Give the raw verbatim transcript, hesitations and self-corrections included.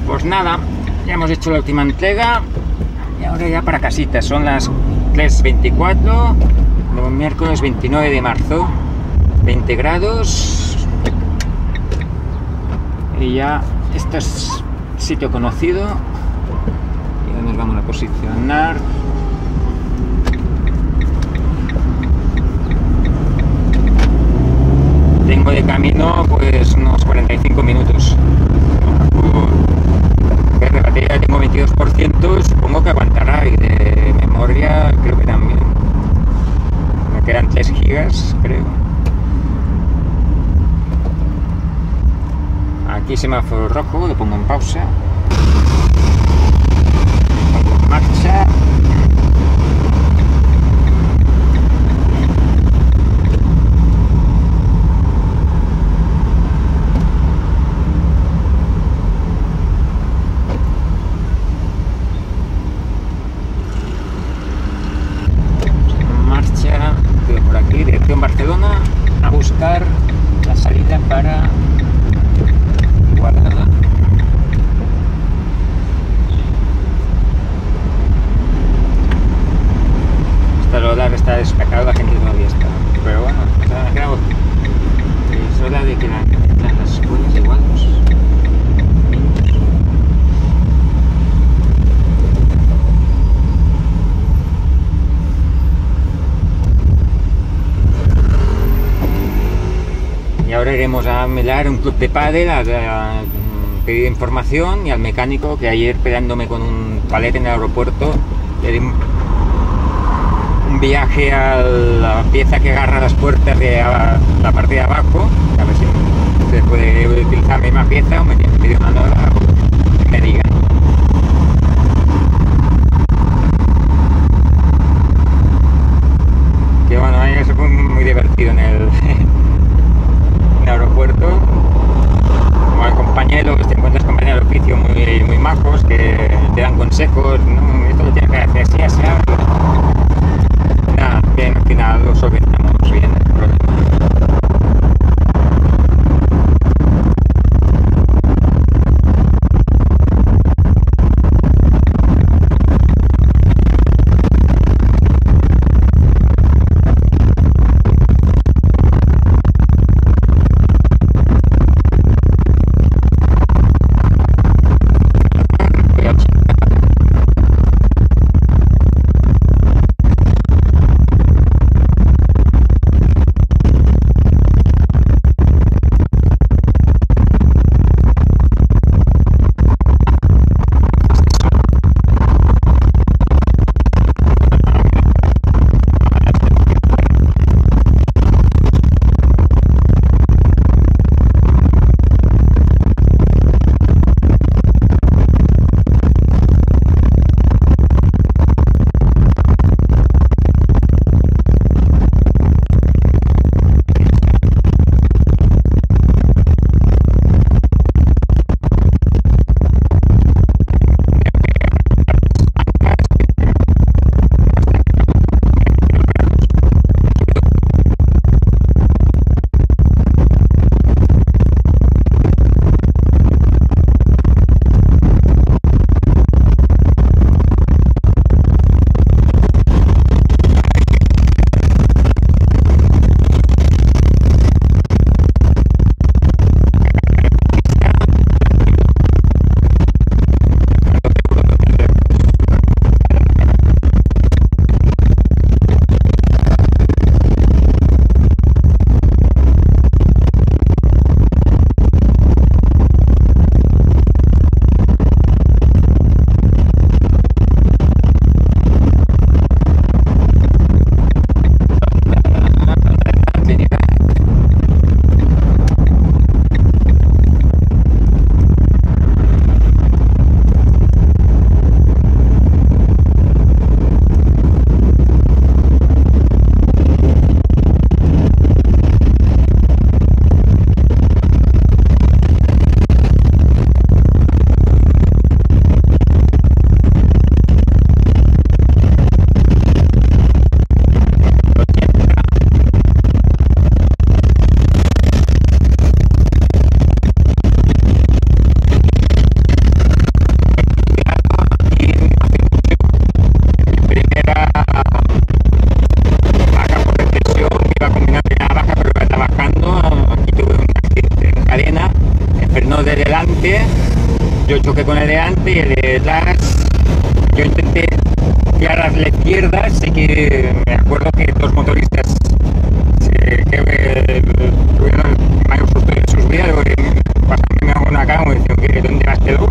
Pues nada, ya hemos hecho la última entrega y ahora ya para casita. Son las tres veinticuatro de un miércoles veintinueve de marzo, veinte grados, y ya este es sitio conocido y ahora nos vamos a posicionar. Tengo de camino pues unos cuarenta y cinco minutos. De batería tengo veintidós por ciento, supongo que aguantará, y de memoria creo que también. Me quedan tres gigas, creo. Aquí semáforo rojo, lo pongo en pausa. Pongo en marcha. Barcelona a buscar la salida para Igualada. Hasta el horario está despejado, la gente todavía está, pero bueno, creo que es hora de que entran las escuelas igual. Y ahora iremos a mirar un club de pádel, a, a, a pedir información, y al mecánico que ayer pegándome con un palete en el aeropuerto le di un, un viaje a la pieza que agarra las puertas de a, la parte de abajo, a ver si se puede utilizar la misma pieza o me tiene que pedir una nueva que me digan. Que bueno, eso fue muy divertido en el aeropuerto, como el compañero, te encuentras compañeros de oficio muy, muy majos que te dan consejos, ¿no? Esto lo tienes que hacer así, así, nada, bien, al final lo solventamos bien el problema. uno de delante, yo choqué con el de delante y el de detrás, yo intenté girar a la izquierda, sé que me acuerdo que dos motoristas se, que eh, tuvieron el mayor susto de sus vidas, porque pasándome una cara como diciendo que dónde vas, Pedro,